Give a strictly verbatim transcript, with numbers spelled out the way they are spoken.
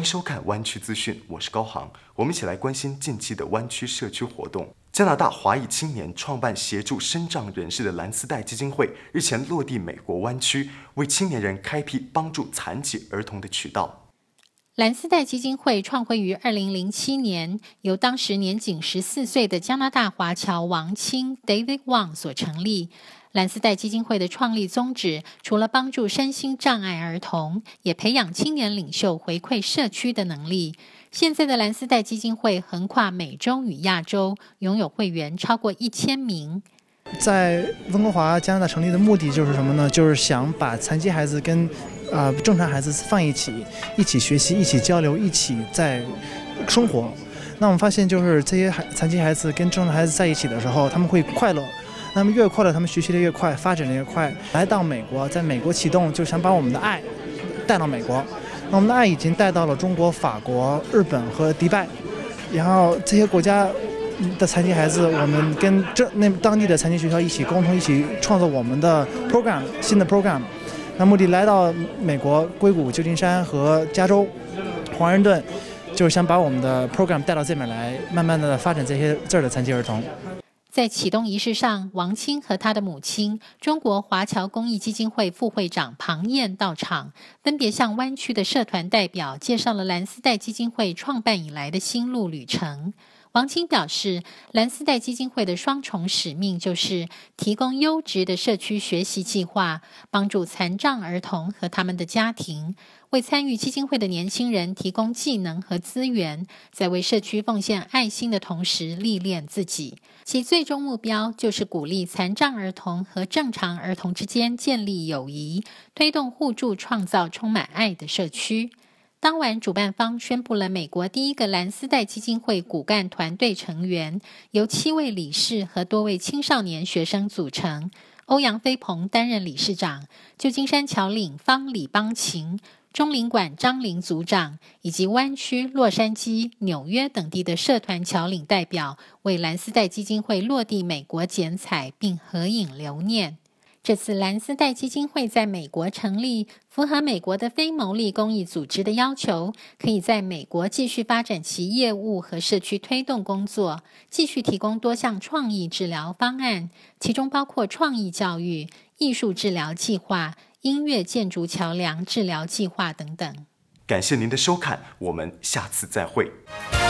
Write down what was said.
迎收看湾区资讯，我是高航。我们一起来关心近期的湾区社区活动。加拿大华裔青年创办协助身障人士的蓝丝带基金会，日前落地美国湾区，为青年人开辟帮助残疾儿童的渠道。 蓝丝带基金会创会于二零零七年，由当时年仅十四岁的加拿大华侨王清 David Wang 所成立。蓝丝带基金会的创立宗旨，除了帮助身心障碍儿童，也培养青年领袖回馈社区的能力。现在的蓝丝带基金会横跨美洲与亚洲，拥有会员超过一千名。 在温哥华加拿大成立的目的就是什么呢？就是想把残疾孩子跟呃正常孩子放一起，一起学习，一起交流，一起在生活。那我们发现，就是这些孩残疾孩子跟正常孩子在一起的时候，他们会快乐。那么越快乐，他们学习的越快，发展的越快。来到美国，在美国启动，就想把我们的爱带到美国。那我们的爱已经带到了中国、法国、日本和迪拜，然后这些国家的残疾孩子，我们跟这那当地的残疾学校一起沟通，一起创造我们的 program 新的 program。那目的来到美国硅谷、旧金山和加州、华盛顿，就是想把我们的 program 带到这边来，慢慢的发展这些这儿的残疾儿童。 在启动仪式上，王清和他的母亲中国华侨公益基金会副会长庞燕到场，分别向湾区的社团代表介绍了蓝丝带基金会创办以来的心路旅程。王清表示，蓝丝带基金会的双重使命就是提供优质的社区学习计划，帮助残障儿童和他们的家庭，为参与基金会的年轻人提供技能和资源，在为社区奉献爱心的同时历练自己。其最终目标就是鼓励残障儿童和正常儿童之间建立友谊，推动互助，创造充满爱的社区。当晚，主办方宣布了美国第一个蓝丝带基金会骨干团队成员，由七位理事和多位青少年学生组成。欧阳飞鹏担任理事长，旧金山侨领方李邦琴、中领馆张林组长，以及湾区、洛杉矶、纽约等地的社团侨领代表，为蓝丝带基金会落地美国剪彩并合影留念。这次蓝丝带基金会在美国成立，符合美国的非牟利公益组织的要求，可以在美国继续发展其业务和社区推动工作，继续提供多项创意治疗方案，其中包括创意教育、艺术治疗计划、音乐建筑桥梁治疗计划等等。 感谢您的收看，我们下次再会。